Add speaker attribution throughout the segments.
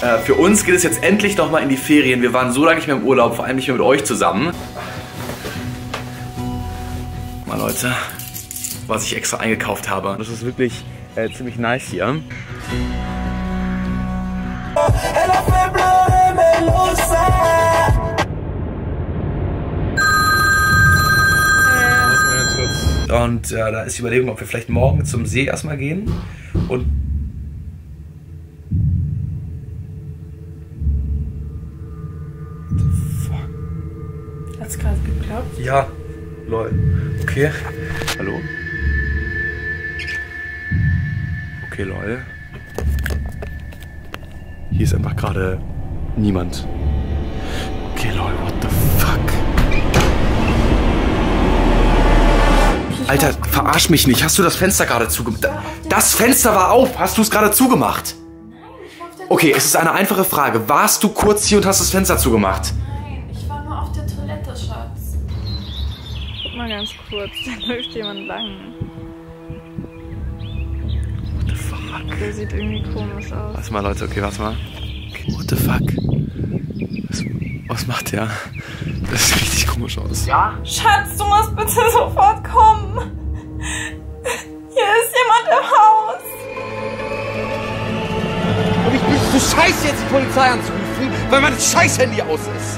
Speaker 1: Für uns geht es jetzt endlich nochmal in die Ferien. Wir waren so lange nicht mehr im Urlaub, vor allem nicht mehr mit euch zusammen. Mal Leute, was ich extra eingekauft habe. Das ist wirklich ziemlich nice hier. Und da ist die Überlegung, ob wir vielleicht morgen zum See erstmal gehen und
Speaker 2: Hat's gerade geklappt?
Speaker 1: ja, lol. Okay. Hallo? Okay, lol. Hier ist einfach gerade niemand. Okay, lol, what the fuck? Alter, verarsch mich nicht. Hast du das Fenster gerade zugemacht? Das Fenster war auf. Hast du es gerade zugemacht?
Speaker 2: Nein, ich war auf der
Speaker 1: Okay, es ist eine einfache Frage. Warst du kurz hier und hast das Fenster zugemacht?
Speaker 2: Nein, ich war nur auf der Toilette, Schatz. Guck mal ganz kurz, da läuft jemand lang.
Speaker 1: What the fuck?
Speaker 2: Der sieht irgendwie komisch aus.
Speaker 1: Warte mal, Leute. Okay, warte mal. Okay, what the fuck? Was macht der? Das sieht richtig komisch aus.
Speaker 3: Ja?
Speaker 2: Schatz, du musst bitte sofort kommen. Hier ist jemand im Haus.
Speaker 3: Und ich bin so scheiße, jetzt die Polizei anzurufen, weil mein scheiß Handy aus ist.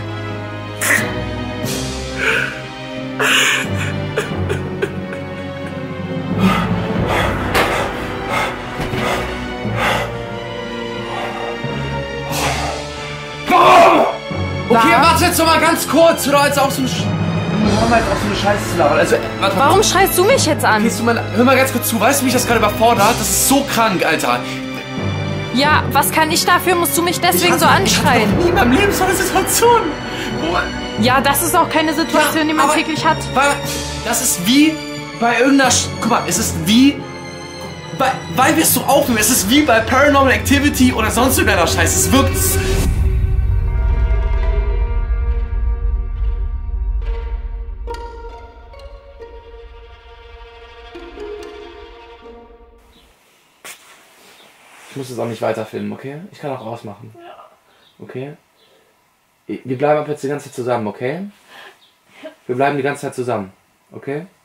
Speaker 3: Warum? Okay, warte jetzt noch mal ganz kurz, oder als auch so ein hör mal jetzt auf so eine Scheiße zu labern. Also, warte mal.
Speaker 2: Warum schreist du mich jetzt an?
Speaker 1: Gehst du mal, hör mal ganz kurz zu. Weißt du, mich das gerade überfordert? Das ist so krank, Alter.
Speaker 2: Ja, was kann ich dafür? Musst du mich deswegen so anschreien?
Speaker 1: Ich hatte noch nie in meinem Leben so eine Situation.
Speaker 2: Ja, das ist auch keine Situation, die man
Speaker 1: aber-
Speaker 2: täglich hat.
Speaker 1: Das ist wie bei irgendeiner... Guck mal, es ist wie... Weil wir es so aufnehmen, es ist wie bei Paranormal Activity oder sonst irgendeiner Scheiße. Es wirkt... Ich muss es auch nicht weiterfilmen, okay? Ich kann auch ausmachen. Ja. Okay? Wir bleiben ab jetzt die ganze Zeit zusammen, okay? Wir bleiben die ganze Zeit zusammen, okay?